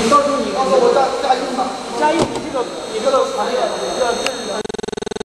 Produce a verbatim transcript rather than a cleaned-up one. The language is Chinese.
你到时候你到时候我再加印吧。 加印，你这个你这个行业，这这。